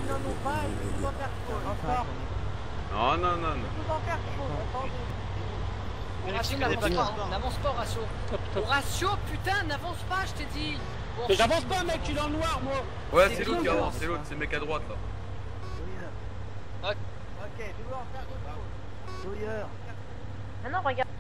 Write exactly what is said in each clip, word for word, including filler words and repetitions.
n'en ont pas, ils vont en faire trop. Non, non, non, non. Ils vont en faire trop, attendez. Ratio, n'avance pas, n'avance pas, Ratio. Ratio, putain, n'avance pas, je t'ai dit. Mais j'avance pas, mec, je suis dans le noir, moi. Ouais, c'est l'autre qui avance, c'est l'autre, c'est le mec à droite là. Ok, tu veux en faire d'autres. Sawyer. Ah non, regarde.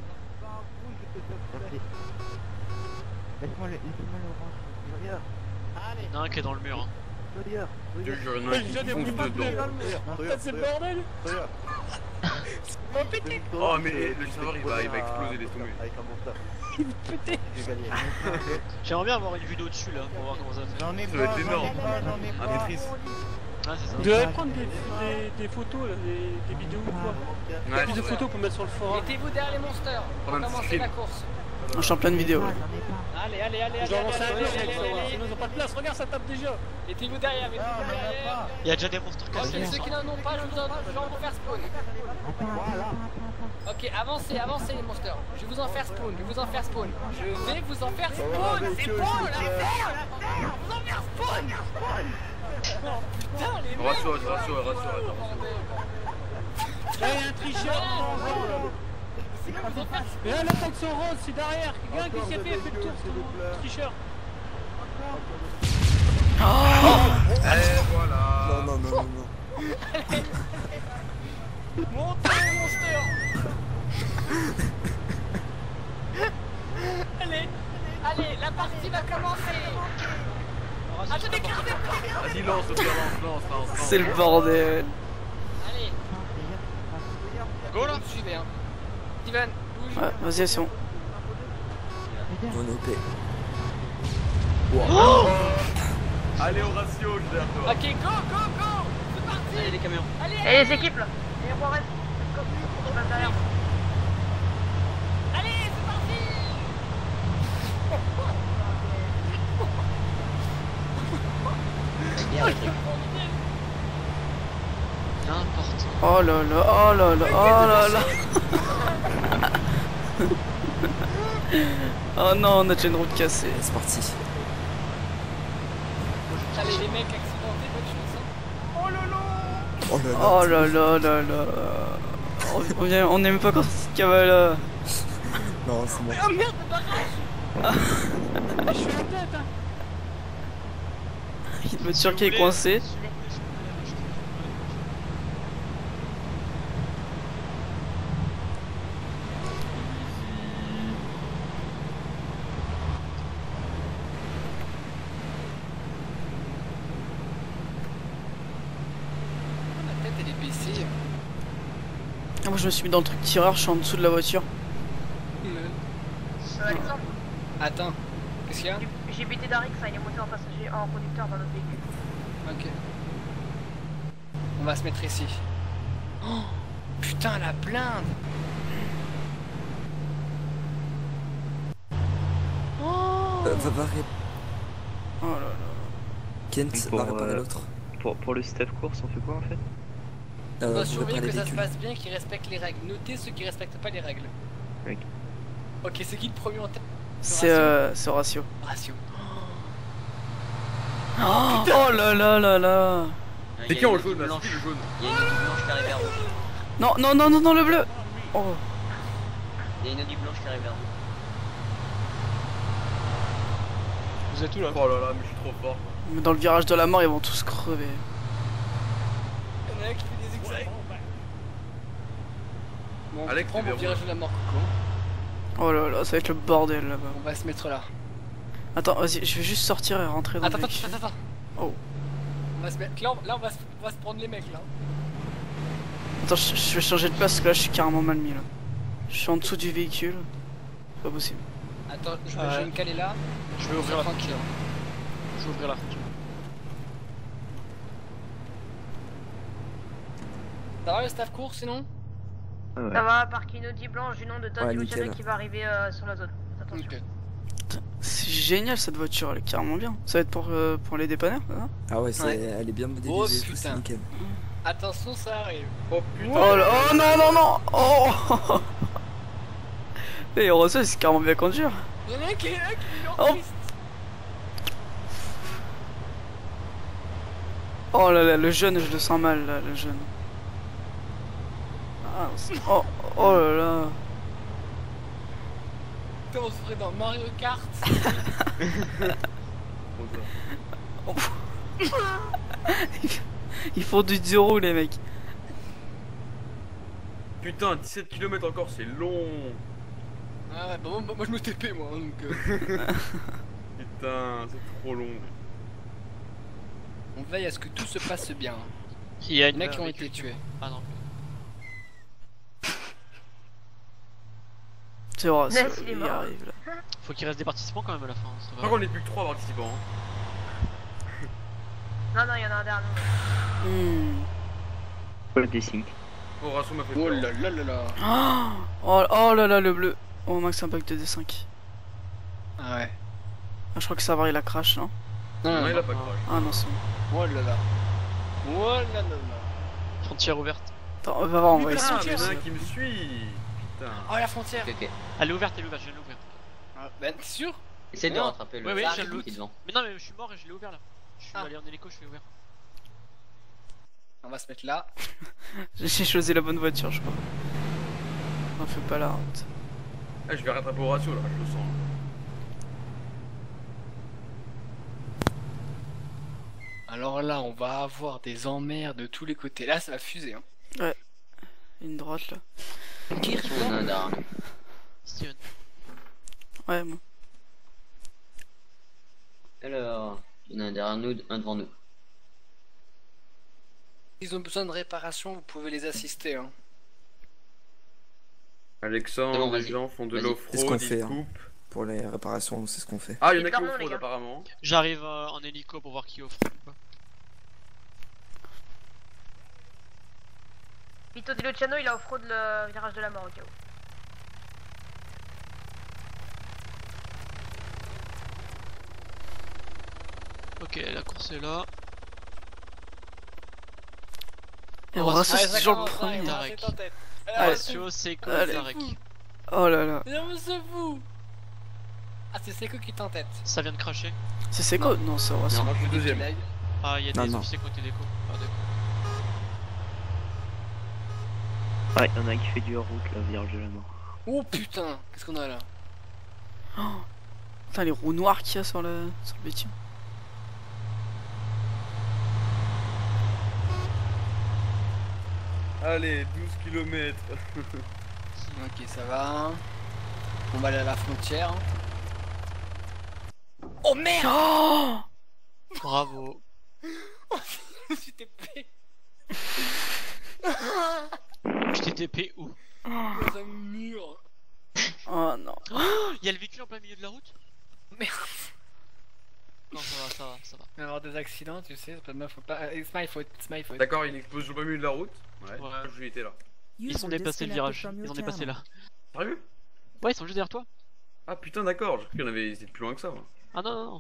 Laisse-moi le orange. Sawyer. Allez. Non, qui est dans le mur. Hein. Sawyer. Je te jure, il y en a un qui fonce dedans. C'est le bordel. Oh, mais le serveur il va, il va exploser, laisse tomber. Avec un monster. Il va péter. J'aimerais bien avoir une vue d'au-dessus là pour voir comment ça fait. J'en ai Ça va être énorme. Un Tetris. Ah, c'est ça. Vous devez prendre des, des, des photos, là, des, des vidéos ou quoi. Ouais, Plus de photos pour mettre sur le forum. Mettez-vous derrière les monsters. On va commencer la course. Je suis en pleine vidéo. Allez, allez, allez, allez. J'en lance un allez, mur, allez, mec, allez, allez. sinon ils ont pas de place. Regarde, ça tape déjà. Mettez-vous derrière, mettez-vous derrière. Il y a déjà des monstres Ok, cassés. ceux qui n'en ont pas, je vous en je vais en faire spawn. Ok, avancez, avancez les monsters. Je vais vous en faire spawn, je vais vous en faire spawn. Je vais vous en faire spawn. C'est bon, la merde. Vous en faire spawn. Oh, putain, les mecs. Rassure, rassure, rassure, attends. Là, il y a un tricheur. Mais là, l'attaque son rose, c'est derrière. Quelqu'un qui s'est fait, fait le tour, c'est le tricheur. Et voilà. Non, non, non, non, non. Montez les monsters. Allez, allez, la partie va commencer. Attendez, gardez. Vas-y, lance, au pire, lance, lance, lance, lance. C'est le bordel. Allez. Go là. Vous me suivez, hein. Steven, bouge. Ouais, vas-y, c'est bon. Mon O P. Allez au ratio, je derrière toi. Ok, go, go, go. C'est parti. Allez, les camions. Allez, Et allez. les équipes là. Et on reste. Je passe derrière. Allez, c'est parti. N'importe. Oh là là, oh là là, oh là là. Oh non, on a déjà une route cassée. C'est parti. Allez, les mecs accidentés, bonne chance. Oh là là. Oh là là. Oh là là là là. On, on, vient- on aime pas quand cette cavale là. Non, c'est bon. Oh merde, le barrage. Je suis en tête, hein. Il y a une voiture qui est coincée. Ma tête, elle est baissée. Ah, moi je me suis mis dans le truc tireur, je suis en dessous de la voiture. Euh, Alexandre, Attends, qu'est-ce qu'il y a? j'ai buté Darix, ça, il est monté en passager, en conducteur dans notre véhicule. Ok. On va se mettre ici. Oh, putain, la blinde. Oh. Euh, va, va, ré- Oh là là. Kent, Pour, va réparer euh, l'autre. Pour, pour le staff course, on fait quoi en fait? On Euh, va vous surveiller réparez que les ça se véhicules. passe bien, qu'ils respectent les règles. Notez ceux qui respectent pas les règles. Ok. Ok, c'est qui le premier en tête? C'est euh, c'est Horatio. Ratio. Oh, oh là là là là. C'est qui en jaune là? C'est qui le jaune? Il y a une Audi blanche qui arrive vers vous. Non, non, non, non, non, le bleu. Oh. Il y a une Audi blanche qui arrive vers vous. Vous êtes où là? Oh là là, mais je suis trop fort. Mais dans le virage de la mort, ils vont tous crever. Il y en a un qui fait des zigzags. Bon, Alex, on prend t'es mon vers virage de la mort, Coco. Oh là là, ça va être le bordel là-bas. On va se mettre là. Attends, vas-y, je vais juste sortir et rentrer dans Attends, le attends, véhicule. attends, attends. Oh. On va se mettre là, on- là on, va se... on va se prendre les mecs là. Attends, je, je vais changer de place parce que là je suis carrément mal mis là. Je suis en dessous du véhicule. C'est pas possible. Attends, je, Ouais. je vais me caler là. Je vais ouvrir la Tranquille. Je vais ouvrir la fenêtre. Ça va le staff court sinon? Ah ouais. Ça va, par une Audi blanche du nom de Todd Ouais, Luciano nickel. qui va arriver euh, sur la zone. Attention. Ok. C'est génial cette voiture, elle est carrément bien. Ça va être pour, euh, pour les dépanneurs, ça? Ah ouais, c'est- Ouais. elle est bien modélisée, Oh, et tout, putain. c'est nickel. Attention, ça arrive. Oh putain. Oh, là, oh non, non, non. Oh. Et heureusement, c'est carrément bien conduire. Il y en a un qui est là, qui est en Oh. piste. Oh là là, le jeune, je le sens mal là, le jeune. Ah, oh, oh là là. Putain, on se ferait dans Mario Kart. Ils font du dur les mecs. Putain, dix-sept kilomètres encore, c'est long. Ah ouais, bah moi, moi je me T P moi, donc... Euh... Putain, c'est trop long. On veille à ce que tout se passe bien. Il y a Il y en a qui ont été tués. Ah non. C'est vrai, Là, c'est- il est il mort. arrive là. Faut qu'il reste des participants quand même à la fin. ça Je va. crois qu'on est plus que trois participants. Hein. Non, non, il y en a un dernier. Hmm. Le D-Sync. Oh, Ratio m'a fait Oh peur. là là là là. Oh, oh là là, le bleu. Oh, max impact de D cinq. Ah ouais. Ah, je crois que ça va, il a crash, non? Non, Non, il non, a pas crash. Ah non, c'est bon. oh là là. Oh là là là. Frontière ouverte. Attends, on va voir, on va Putain, essayer. Ah, mais il y en a c'est- un qui me suit. Putain. Oh la frontière. Ok, ok. Elle est ouverte, elle est ouverte, je viens de l'ouvrir. Ah, ben t'es sûr? Essaye de Non. rattraper le Ouais, ouais, le j'ai le- qui est devant. Mais non, mais je suis mort et je l'ai ouvert là. Je suis Ah. allé en hélico, je l'ai ouvert. On va se mettre là. J'ai choisi la bonne voiture, je crois. On fait pas la honte. Ah, je vais rattraper au ratio là, je le sens. Alors là, on va avoir des emmerdes de tous les côtés. Là, ça va fuser. Hein. Une droite là. Qui Il y en a un derrière. Steven. Ouais, moi. Alors, il y en a un derrière nous, un devant nous. Ils ont besoin de réparation, vous pouvez les assister. Hein. Alexandre, C'est bon, les vas-y. gens font de Vas-y. l'off-road, C'est ce qu'on ils fait, hein. coupent. Pour les réparations, c'est ce qu'on fait. Ah, il y en a Et qui pardon, les off-road gars. apparemment. J'arrive euh, en hélico pour voir qui offre ou pas. Vito Di Luciano, il a off-road le virage de la mort au cas où. Ok, la course est là. Et Oh, Horacio, ça- c'est ça toujours le commence, premier. hein, Tarek. Allez. Horacio, Seiko, Allez. Tarek. Oh là là. Non, mais c'est vous. Ah, c'est Seiko qui t'entête. Ça vient de cracher. C'est Seiko? Non, c'est Horacio. Non, je suis deuxième. Ah, il y a Non, des non. officiers côté déco. Ah, d'accord. Ouais, il y en a un qui fait du hors-route, là, virage de la mort. Oh putain, qu'est-ce qu'on a là? Oh. Putain, les roues noires qu'il y a sur le, sur le bitume. Allez, douze kilomètres. Ok, ça va. On va aller à la frontière. Oh merde! Oh Bravo. Je me suis T P Je t'ai T P où? dans un mur. Oh non. Il y a le véhicule en plein milieu de la route? Merde. Non, ça va, ça va, ça va. Il va y avoir des accidents, tu sais, c'est pas de ma faute. Pas... It's my fault, it's my fault. D'accord, il explose au plein milieu de la route. Ouais, Ouais. je lui étais là. Ils sont dépassés le virage. Ils ont dépassé là. Sérieux? Ouais, ils sont juste derrière toi. Ah putain, d'accord, j'ai cru qu'il y en avait ils étaient plus loin que ça. Moi. Ah non, non, non.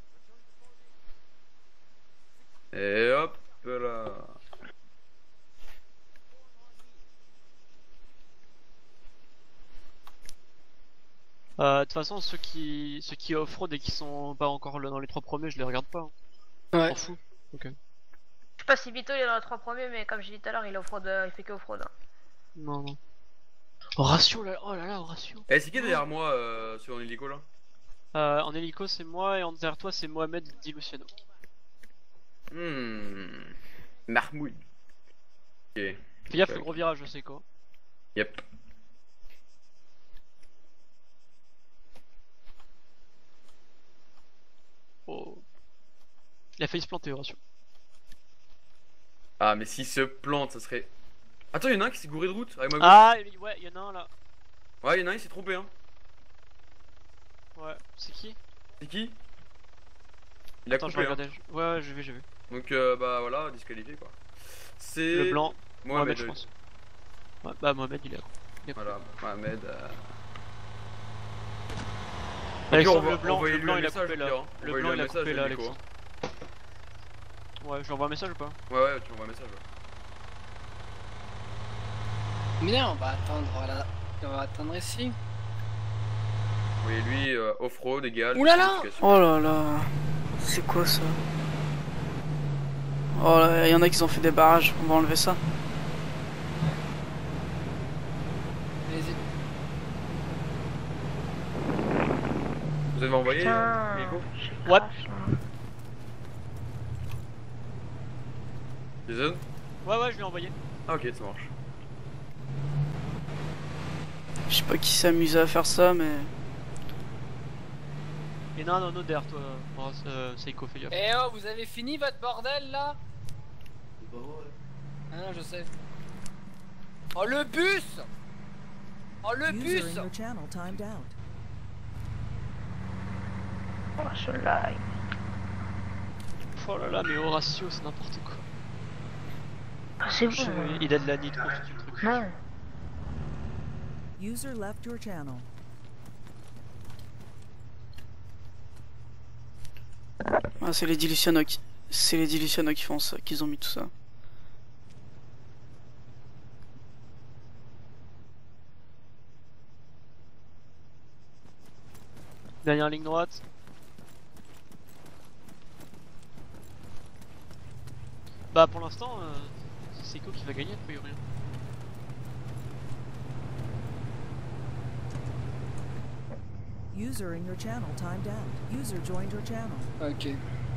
Et hop là. Euh, De toute façon, ceux qui ceux qui off-road et qui sont pas encore là dans les trois premiers, je les regarde pas. hein. Ouais. M'en fous. Ok. Je sais pas si Vito il est dans les trois premiers, mais comme j'ai dit tout à l'heure, il est off-road, euh, il fait que off-road. Hein. Non, non. Horatio, là, oh là là, Horatio. Eh, c'est qui derrière moi euh, sur un hélico là? Euh, en hélico, c'est moi et en derrière toi, c'est Mohamed Di Luciano. Hmm. Mahmoud. Ok. Fais gaffe, le gros virage, je sais quoi. Yep. Oh. Il a failli se planter, Horatio. Ah, mais s'il se plante, ça serait. Attends, y'en a un qui s'est gouré de route avec ma gauche. Ah, ouais, il y en a un là. Ouais, y'en a un, il s'est trompé, hein. Ouais, c'est qui? C'est qui? Il a Attends, je coupé, hein. regardais. je- Ouais, ouais, j'ai vu, j'ai vu. Donc, euh, bah voilà, disqualifié quoi. C'est. Le blanc, Mohamed, Mohamed, je pense. Ouais, bah Mohamed, il est là. Il est Voilà, Mohamed. Euh... Alexandre, Ok, on va- le blanc, envoyez-lui le blanc un il a message, coupé au pire, là. hein. Le Envoyez-lui blanc un il a message, coupé là, Nico, hein. Alexandre. Ouais, je lui envoie un message ou pas? Ouais, ouais, tu envoies un message. Ouais. Bien, on va attendre là. On va attendre ici. Oui, lui, euh, off-road égal. Ouh là là. disqualification. Oh là là. C'est quoi ça? Oh là, il y en a qui ont fait des barrages, on va enlever ça. Allez-y. Vous avez envoyé Putain, Nico? j'ai Ouais. crash, hein. Jason? Ouais, ouais, je l'ai envoyé. Ah ok, ça marche. Je sais pas qui s'est amusé à faire ça, mais... Et non, non, non, derrière toi, oh, euh, Seiko, fais gaffe. Eh oh, vous avez fini votre bordel là? Ah non, je sais. Oh le bus! Oh le bus! Oh, je lag. Oh là là, mais Horatio, c'est n'importe quoi. Ah, c'est bon. Je- Il a de la nitro sur le truc. Non. User left your channel. Ah, c'est les Diluciano qui... C'est les Diluciano qui font ça, qu'ils ont mis tout ça. Dernière ligne droite. Bah pour l'instant, euh, c'est Seiko qui va gagner a priori. User in your channel timed out. User joined your channel. Ok.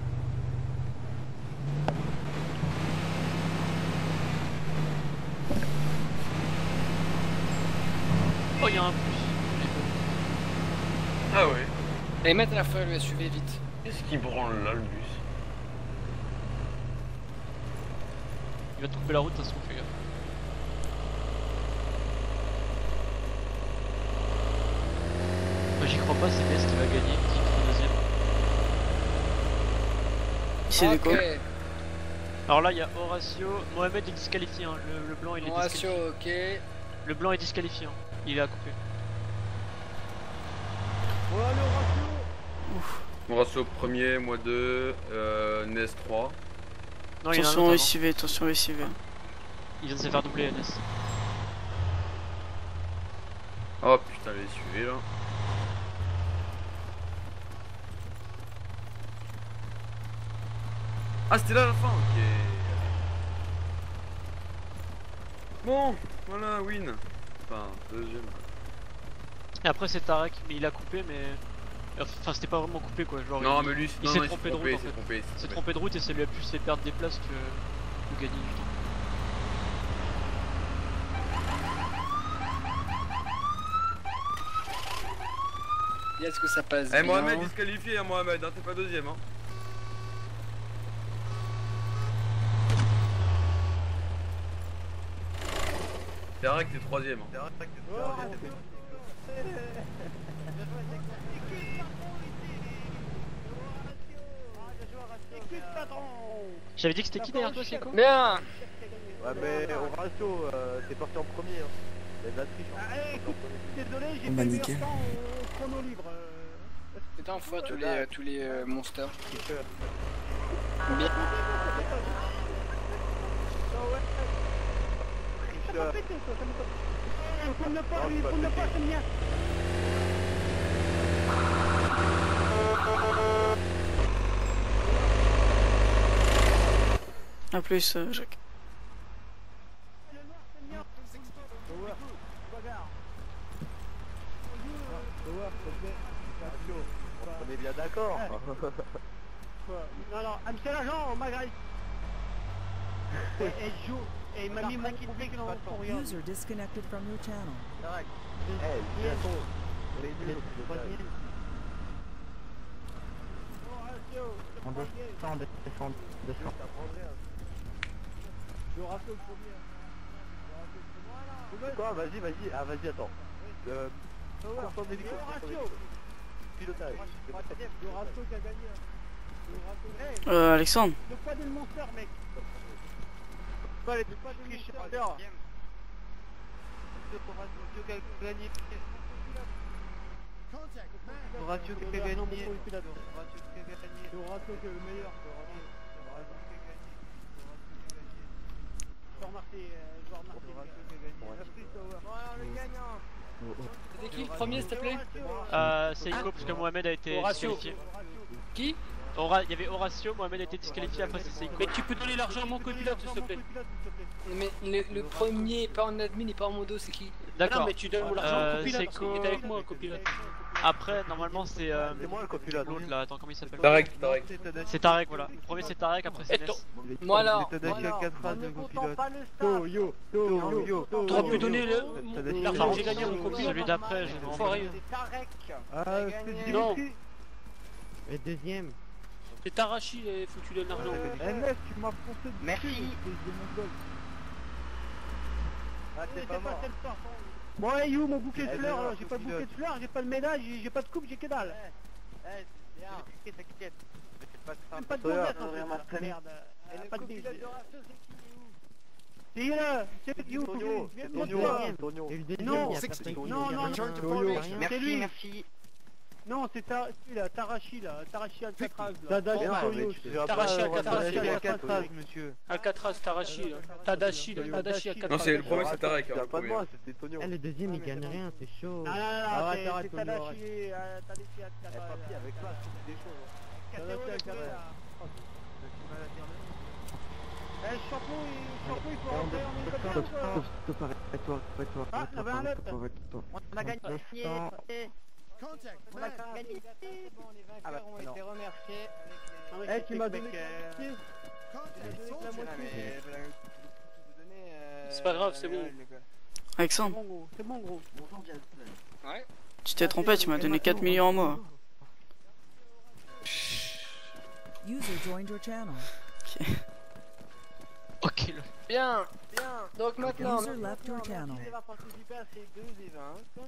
Oh, il y a un plus. Ah ouais. Allez, mettre la feuille le S U V vite. Qu'est-ce qui branle là le bus? Il va te couper la route, de toute façon, fais gaffe. Moi j'y crois pas, c'est B S qui va gagner, qui finit deuxième. C'est des quoi? Ok. Alors là il y a Horatio, Mohamed est disqualifié, hein. le, le blanc il est Horatio, disqualifié. ok. Le blanc est disqualifié, hein. Il est à couper. Oh, allez, Horatio. Horatio premier, moi deux, euh, Nes trois. Non, il y en a un Attention autre au avant. S U V, attention au S U V. Il vient de se faire doubler N S. Oh putain, les S U V là. Ah, c'était là à la fin, ok. Bon, voilà, win. Enfin, deuxième. Et après c'est Tarek, mais il a coupé, mais. Enfin, c'était pas vraiment coupé quoi. Genre, Non, il, mais lui, il non, s'est non, trompé de route trompé, en il s'est fait. trompé, il Il s'est s'est trompé. trompé de route et ça lui a plus fait perdre des places que, que gagner du temps. Est-ce que ça passe Eh, bien? Mohamed disqualifié, hein, Mohamed, hein, t'es pas deuxième, hein. Derek, t'es troisième. Hein. Derek, t'es troisième. J'avais dit que c'était qui derrière toi, Seiko? Bien. Ouais, mais Horatio, euh, t'es parti en premier. Hein. Il y a de la triche. Hein. Ah, écoute, désolé, j'ai Bah, fait nickel. meilleur temps au chrono libre. Euh... Putain, on fois tous les, euh, tous les euh, monsters. Tricheur. Bien. Tricheur. Faut ne pas, faut ne pas, c'est bien. A plus, euh, Jacques. On est bien d'accord. Non, non, monsieur l'agent, Marguerite. Elle joue, et il m'a mis mon truc dans son rien. User disconnected from your channel. Eh, bientôt. On est nuls. On descend, descend, descend. Quoi? Vas-y, vas-y. Ah, vas-y, attends. Euh... Contrôle d'hélico. Pilotage. Horatio qui a gagné. Euh, Alexandre. Le poids du monster, mec. Pas les Le poids du monster. tricheurs. Horatio qui a gagné. Horatio qui a gagné. Horatio qui a gagné. Horatio qui est le meilleur. Horatio qui a gagné. Je vais remarquer, je vais remarquer. Horatio qui a gagné. Voilà, le gagnant. C'était qui le premier, s'il te plaît? Euh, Seiko, parce que Mohamed a été Horatio. disqualifié. Qui? Hora- il y avait Horatio, Mohamed a été disqualifié après c'est Seiko. Mais tu peux donner l'argent à mon copilote s'il te plaît. Mais le, le premier, pas en admin et pas en modo, c'est qui? D'accord. Non mais tu donnes mon l'argent Euh, au copilote parce Seiko- qu'il est avec moi, copilote. Après, normalement c'est euh, C'est moi le copilote. l'autre là, attends comment il s'appelle? Tarek, Tarek. C'est Tarek, voilà. Le premier c'est Tarek, après c'est Et ton- Ness. Moi alors, Tadashi a quatre phrases de copilote. Yo, yo, yo, yo. T'aurais pu donner le- l'argent que j'ai gagné à mon copilote. Celui d'après, je vais Foiré. C'est Tarek. Ah, c'est Non. Dimitri. Et deuxième. C'est Tarachi, il faut que tu donnes l'argent. Eh mec, tu m'as foncé dessus. Merci. espèce de mongol. Ah, t'es pas mort. Bon, hey, you, mon bouquet de Eh, fleurs, mais là, non, j'ai pas de copilote. bouquet de fleurs, j'ai pas de médaille, j'ai j'ai pas de coupe, j'ai que dalle. Eh, bien. T'inquiète, t'inquiète. Mais c'est pas grave. Même pas de Sawyer, gonzesse en fait, la merde. Elle a pas de bise. C'est là, c'est you, Tonio, viens c'est de Tonio, monter. Tonio. Non, Tonio. non, non, non, c'est Merci, lui. merci. Non, c'est ta, celui-là, Tarachi là, Tarachi Alcatraz là. Tadashi, Bon, mais tu te verras pas, Tarashi, euh, Alcatraz, Tadashi, Alcatraz, Alcatraz, monsieur. Alcatraz, Tarachi, là. Tadashi, là. Tadashi, Alcatraz. Non, c'est le premier, c'est Tarek. Tu hein, as le pas de premier. moi, c'était Tonio. le deuxième il gagne rien, c'est chaud. Non, non, non, Arrête, c'est- arrête, c'est Tonio, Tadashi, euh, Tadashi Eh, Alcatraz. papy, avec ça, c'est des choses. Tadashi Alcatraz. Eh, le chapeau, il- le chapeau, il faut rentrer en une copine, quoi. Stop, arrête-toi, arrête-toi, Ah, il y avait un autre. arrête-toi. On a gagné. Instant. On a gagné. Bon, les Ah bah, vainqueurs ont non. été remerciés. Eh, Eh, tu m'as donné mec, euh, tu m'as donné la moitié. C'est pas grave, c'est bon. C'est Alexandre, bon, gros. C'est bon, gros. ouais. tu t'es trompé, tu m'as donné quatre millions en moi. User joined your channel. Ok, le... Bien, bien. Donc maintenant, User left your channel. On va participer à ces deux événements.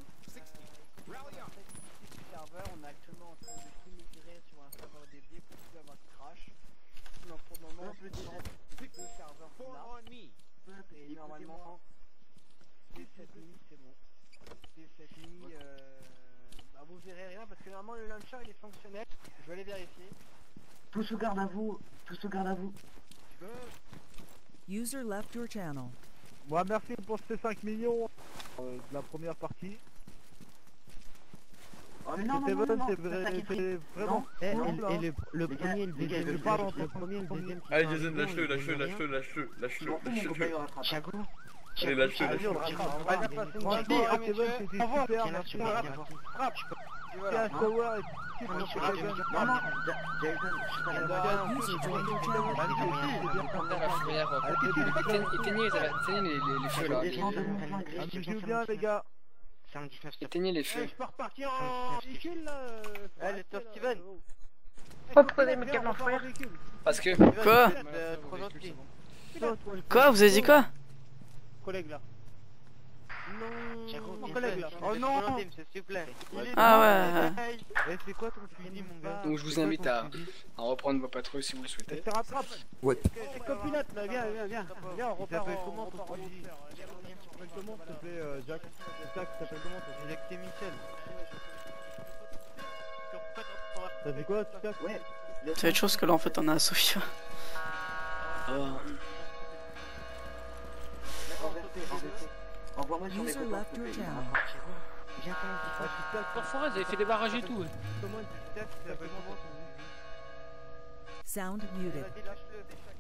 Serveur, on est actuellement en train de s'immigrer sur un serveur dédié pour plus avoir de crash. Donc pour le moment, on peut dire que deux serveurs qu'on a. Et normalement, dès cette nuit, c'est bon. Dès cette nuit, euh, bah vous verrez rien parce que normalement le launcher il est fonctionnel. Je vais aller vérifier. Tous sous garde à vous, tous sous garde à vous. User left your channel. Moi, merci pour ces cinq millions euh, de la première partie. Oh mais non, non, C'était non, non, bon, non, c'est c'est vrai, ça qui est c'est triste. vraiment. Non, Eh, non, et- non. et le, le Les premier, gars, le les gars, deuxième, je- pardon, je- le premier, le deuxième. qui Allez, fait un Jason, million, lâche-le, il lâche-le, gagne lâche-le, lâche-le, lâche-le, Je m'en fous, mon copain, il lâche-le. rattrape. Thiago. Allez, lâche-le, Allez, on le lâche-le. rattrape. On va dire passer une Franchement, bonne soirée, c'était bon, messieurs. c'était Au revoir. super, Viens là, merci. tu vois, viens voir. Frappe. C'est Voilà. un Sawyer et tu Non, non, sais, je suis Jason. pas- non, non, Ja- Jason, je suis pas là. User joined your channel. la fourrière, euh, éteignez- éteignez les- éteignez les, les, les feux là. Je descends de mon plan de Un grille, petit viens peu faire bien, mon les gars. C'est un dix-neuf, Éteignez les Eh, feux. je peux repartir en véhicule là. euh, faut Allez, arrêter, top là, Steven. oh. Faut poser mes Viens, câbles on en part en fourrière. véhicule. Parce que. Quoi Euh, trop gentil. Quoi, vous avez dit quoi? Collègue là. Non, Thiago, mon viens collègue là. faire- Oh non. s'il te plaît. Ah ouais. Eh, c'est quoi ton fusil, mon gars? Donc je vous invite à, à reprendre vos patrouilles si vous le souhaitez. Je te rattrape. Ouais. Eh, copilote là, viens, viens, viens. Viens, on Il repart s'appelle en- comment, on ton repart en fusil? enfer. Viens, viens, Tu t'appelles comment, s'il te plaît, euh, Jacques? Jacques, tu t'appelles comment, ton Jacques et Michel. T'as dit quoi, Jacques? Ouais. C'est autre chose que là en fait on a Sofia. Envoie-moi sur les User copains, left s'il te your plaît. channel. Viens quand même, dis-moi. Enfoiré, vous avez fait des barrages et tout. Comment tu t'appelles comment, ton Sound muted. Vas-y, lâche-le.